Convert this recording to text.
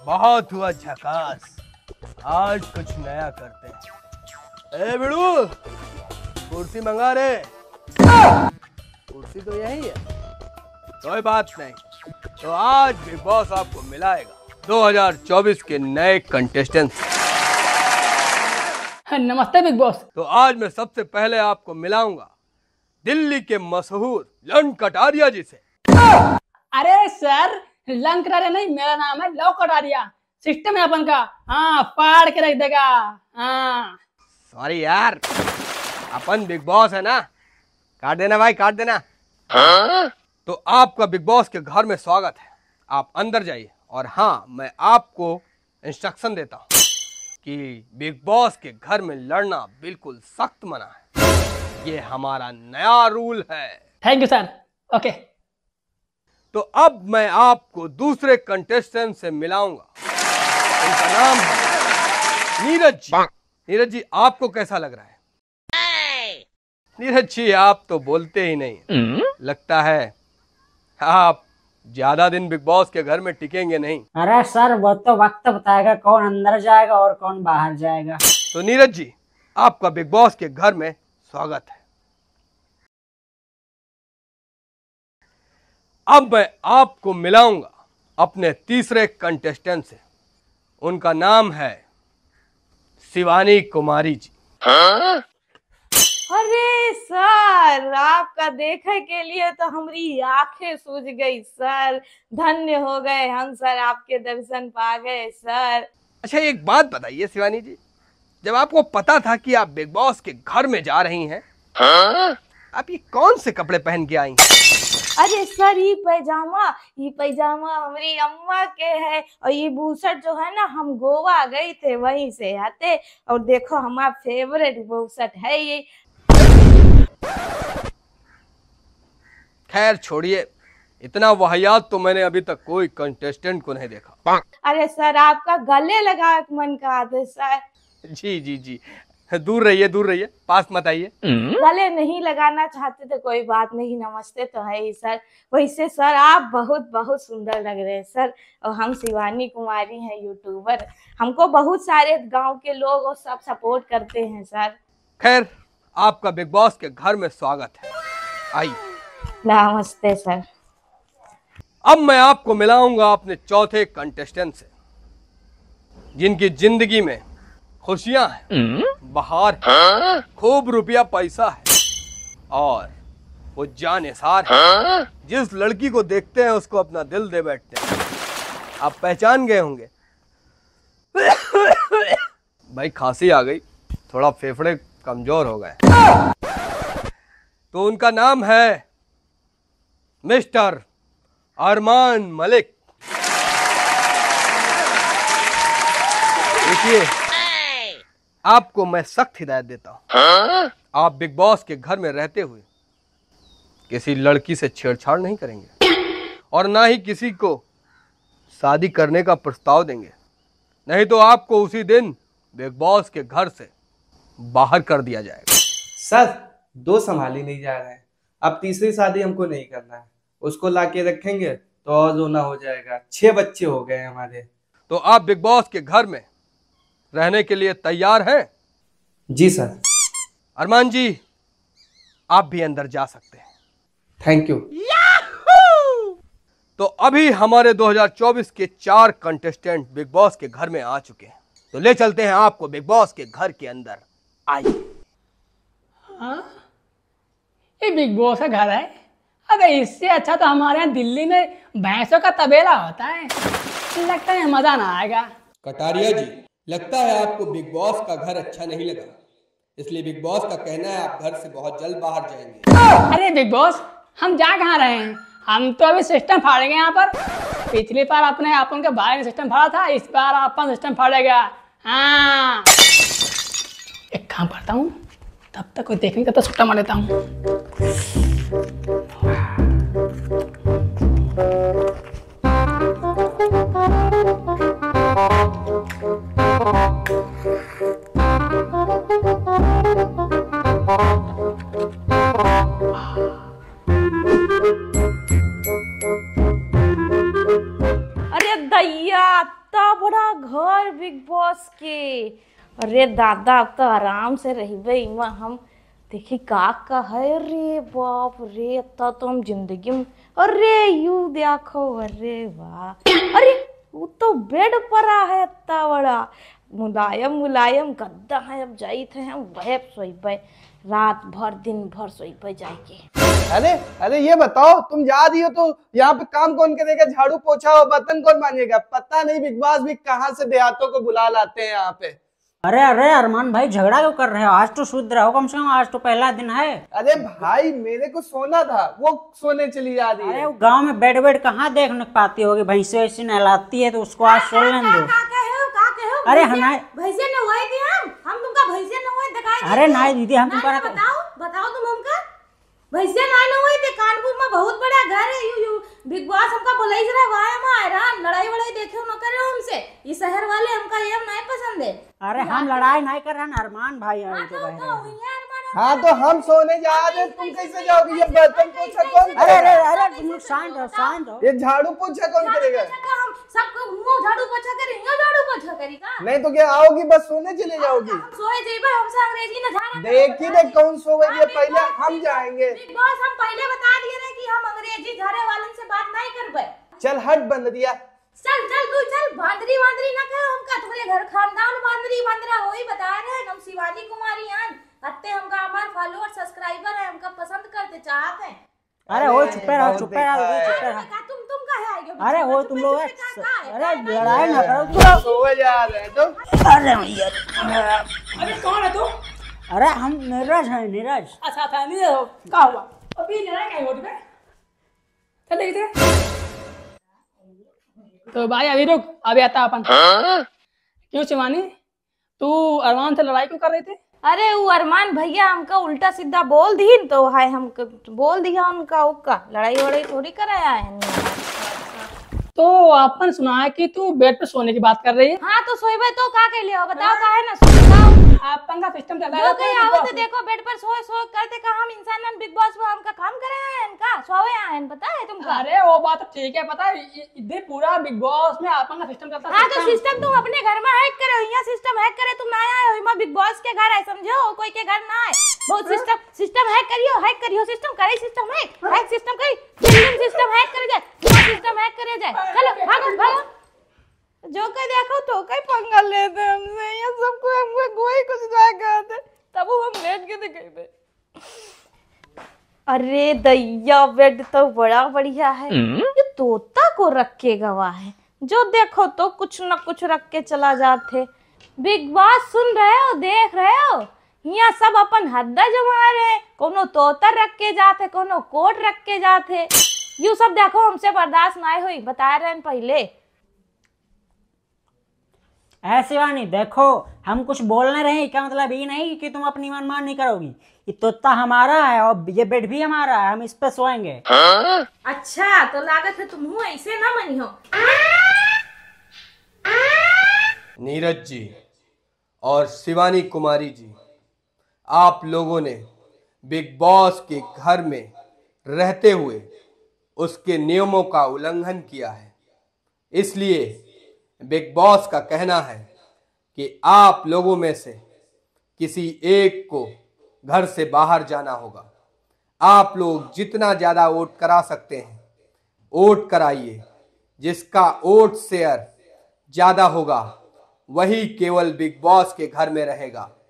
बहुत हुआ झकास, आज कुछ नया करते हैं। ए बिड़ू, कुर्सी मंगा रे। कुर्सी तो यही है, कोई बात नहीं। तो आज बिग बॉस आपको मिलाएगा 2024 के नए कंटेस्टेंट। नमस्ते बिग बॉस। तो आज मैं सबसे पहले आपको मिलाऊंगा दिल्ली के मशहूर लन कटारिया जी से। अरे सर, लन कटारिया नहीं, मेरा नाम है लव कटारिया। सिस्टम है अपन का, हाँ फाड़ के रख देगा। हाँ सॉरी यार, अपन बिग बॉस है ना, काट देना भाई, काट देना। तो आपका बिग बॉस के घर में स्वागत है, आप अंदर जाइए। और हाँ, मैं आपको इंस्ट्रक्शन देता हूँ कि बिग बॉस के घर में लड़ना बिल्कुल सख्त मना है, ये हमारा नया रूल है। Thank you sir. ओके। तो अब मैं आपको दूसरे कंटेस्टेंट से मिलाऊंगा, उनका नाम है नीरज जी। नीरज जी, आपको कैसा लग रहा है? नीरज जी, आप तो बोलते ही नहीं, लगता है आप ज्यादा दिन बिग बॉस के घर में टिकेंगे नहीं। अरे सर, वो तो वक्त बताएगा कौन अंदर जाएगा और कौन बाहर जाएगा। तो नीरज जी, आपका बिग बॉस के घर में स्वागत है। अब मैं आपको मिलाऊंगा अपने तीसरे कंटेस्टेंट से, उनका नाम है शिवानी कुमारी जी। अरे सर, आपका देखे के लिए तो हमारी आंखें सूज गई सर। धन्य हो गए हम सर, आपके दर्शन पा गए सर। अच्छा, एक बात बताइए शिवानी जी, जब आपको पता था कि आप बिग बॉस के घर में जा रही हैं, आप ये कौन से कपड़े पहन के आई? अरे सर, ये पैजामा हमारी अम्मा के है, और ये बूशर्ट जो है ना, हम गोवा गए थे वहीं से आते। और देखो, हमारा फेवरेट बूशर्ट है ये। खैर छोड़िए, इतना वाहियात तो मैंने अभी तक कोई कंटेस्टेंट को नहीं देखा। अरे सर, आपका गले लगा मन का आते सर। जी जी जी, दूर रहिए, दूर रहिए, पास मत आइए। गले नहीं लगाना चाहते तो कोई बात नहीं, नमस्ते तो है ही सर। वैसे सर, आप बहुत बहुत सुंदर लग रहे हैं सर। और हम शिवानी कुमारी हैं, यूट्यूबर। हमको बहुत सारे गांव के लोग और सब सपोर्ट करते हैं सर। खैर, आपका बिग बॉस के घर में स्वागत है, आइए। नमस्ते सर। अब मैं आपको मिलाऊंगा अपने चौथे कंटेस्टेंट से, जिनकी जिंदगी में खुशियां हैं, बहार है, खूब रुपया पैसा है, और वो जानिसार है। जिस लड़की को देखते हैं उसको अपना दिल दे बैठते हैं। आप पहचान गए होंगे। भाई खांसी आ गई, थोड़ा फेफड़े कमजोर हो गए। तो उनका नाम है मिस्टर अरमान मलिक। देखिए, आपको मैं सख्त हिदायत देता हूँ, आप बिग बॉस के घर में रहते हुए किसी लड़की से छेड़छाड़ नहीं करेंगे, और ना ही किसी को शादी करने का प्रस्ताव देंगे, नहीं तो आपको उसी दिन बिग बॉस के घर से बाहर कर दिया जाएगा। सर, दो संभाली नहीं जा रहे हैं, अब तीसरी शादी हमको नहीं करना है। उसको लाके रखेंगे तो और रोना हो जाएगा। 6 बच्चे हो गए हमारे। तो आप बिग बॉस के घर में रहने के लिए तैयार हैं? जी सर। अरमान जी, आप भी अंदर जा सकते हैं। Thank you. तो अभी हमारे 2024 के 4 कंटेस्टेंट बिग बॉस के घर में आ चुके हैं, तो ले चलते हैं आपको बिग बॉस के घर के अंदर। आइए। हाँ, ये बिग बॉस का घर है। अबे इससे अच्छा तो हमारे यहाँ दिल्ली में भैंसों का तबेला होता है। लगता है मजा ना आएगा। कटारिया जी, लगता है आपको बिग बॉस का घर अच्छा नहीं लगा, इसलिए बिग बॉस का कहना है आप घर से बहुत जल्द बाहर जाएंगे। अरे बिग बॉस, हम जा कहाँ रहे हैं? हम तो अभी सिस्टम फाड़ेंगे यहाँ पर। पिछली बार अपने अपन के भाई ने सिस्टम फाड़ा था, इस बार अपन सिस्टम फाड़ेगा। हाँ, एक काम करता हूँ, तब तक कोई देखने का तो सुट्टा मार लेता हूँ। दैया इतना बड़ा घर बिग बॉस के। अरे दादा अब तो आराम से रहिबे इमा हम। देखी का है रे बाप रे, इतना तो हम जिंदगी में। अरे यू देखो, अरे वाह, अरे वो तो बेड पड़ा है इतना बड़ा, मुलायम मुलायम गद्दा है। अब जाई थे हम वह सोइबे, रात भर दिन भर सोइबे जाके। अरे अरे ये बताओ, तुम जा रही हो तो यहाँ पे काम कौन करेगा? झाड़ू पोछा और बर्तन कौन मांजेगा? पता नहीं बिग बॉस भी कहाँ से देहातों को बुला लाते हैं यहाँ पे। अरे अरे अरमान भाई, झगड़ा क्यों कर रहे हो? आज तो शुद्ध रहो कम से कम, आज तो पहला दिन है। अरे भाई मेरे को सोना था, वो सोने चली जा रही अरे है। वो गांव में बेड वेड कहाँ देखने पाती होगी? भैंसे वैसे नहलाती है तो उसको आज सो लेने दो। अरे हमारे भैंसे न हुए थे हम तुमका भैंसे न हुए दिखाई। अरे नहीं दीदी, हम तुमको बताओ तुम हमका भैंसे न हुए थे। कानपुर में बहुत बड़ा घर है, यू बिग बॉस हमका बोलाई जरा वाह में हैरान लड़ाई वड़ाई देखे न करे हमसे। ये शहर वाले हमका ये नहीं पसंद है। अरे हम लड़ाई नहीं कर रहे हैं, अरमान भाई आए तो कह रहे हैं। हाँ तो हम सोने जा रहे हैं, तुम कैसे जाओगी? ये बर्तन पोछा कौन अरे अरे करेगा? अरे तुम शांत रहो, शांत रहो। ये झाड़ू पोछा कौन करेगा? हम सबको मुंह झाड़ू पोछा करेंगे, झाड़ू पोछा करेगा। नहीं तो क्या आओगी बस सोने चले जाओगी? हम सोए जेबे, हमसे अंग्रेजी न झाड़ा। देखी दे कौन सोएगी, पहले हम जाएंगे। बिग बॉस हम पहले बता दिए थे कि हम अंग्रेजी झाड़े वालन से बात नहीं करबे। चल हट बंद दिया। चल चल तू चल, बांदरी वांदरी ना कहो हमका। तुम्हारे घर खानदान बांदरी बांदरा वही बता रहे हैं। हम शिवानी कुमारी हैं, अत्ते हमका हमारे फॉलोअर सब्सक्राइबर है, हमका पसंद करते चाहते हैं। अरे वो चुपे रहो, चुपे रहो, चुपे रहो। तुम कहे आएगे? अरे वो तुम लोग अरे लड़ाई ना करो तुम। सोए जा रहे हैं तो। अरे भैया, अरे कौन है तू? अरे हम नीरज है, नीरज। अच्छा था, नहीं हो क्या हुआ? अभी लड़ाई क्या हुआ तुम्हें? चल देखते। तो भाई अभी रुक, अभी आता अपन। क्यों शिवानी, तू अरमान से लड़ाई क्यों कर रहे थे? अरे वो अरमान भैया हमका उल्टा सीधा बोल दी तो है, हम बोल दिया उनका उका। लड़ाई वड़ाई थोड़ी कराया है। तो अपन सुना है कि तू बेड पे सोने की बात कर रही है। हाँ तो सोइबे तो का के लिए हो बताओ, का है ना बताओ। अपन का सिस्टम चल जो रहा कहीं है आवत देखो बेड पर सोए सोए करते का हम इंसान बिग बॉस में हमका काम करे हैं, इनका सोए हैं, पता है तुमको? अरे वो बात तो ठीक है, पता है इधर पूरा बिग बॉस में अपन का सिस्टम चलता है। हाँ तो सिस्टम तुम अपने घर में हैक करे, यहाँ सिस्टम हैक करे तुम ना आए हो। बिग बॉस के घर है समझो, कोई के घर ना है। बहुत सिस्टम हैक करियो सिस्टम करे, सिस्टम हैक सिस्टम करी, सिस्टम हैक करे जाए, सिस्टम हैक करे जाए। चलो भागो भागो, जो कहीं देखो तो कहीं पंगा लेते हमसे। ये सबको हमको कोई कुछ ना कहते, तब हम लेट के दिखेबे। अरे दैया बेड तो बड़ा बढ़िया है। ये तोता को रख के गवा है, जो देखो तो कुछ न कुछ रख के चला जाते। बिग बॉस सुन रहे हो, देख रहे हो, यहाँ सब अपन हद्दा जमा रहे। कोनो तोता रख के जाते, कोनो कोट रख के जाते। यू सब देखो हमसे बर्दाश्त ना हुई, बता रहे हैं पहले। ऐसे शिवानी देखो, हम कुछ बोलने रहे, क्या मतलब ये नहीं कि तुम अपनी मनमानी नहीं करोगी। ये तोता हमारा है और ये बेड भी हमारा है, हम इस पे सोएंगे। अच्छा तो लागत है तुम ऐसे ना मनी हो। नीरज जी और शिवानी कुमारी जी, आप लोगों ने बिग बॉस के घर में रहते हुए उसके नियमों का उल्लंघन किया है। इसलिए बिग बॉस का कहना है कि आप लोगों में से किसी एक को घर से बाहर जाना होगा। आप लोग जितना ज़्यादा वोट करा सकते हैं वोट कराइए। जिसका वोट शेयर ज़्यादा होगा वही केवल बिग बॉस के घर में रहेगा।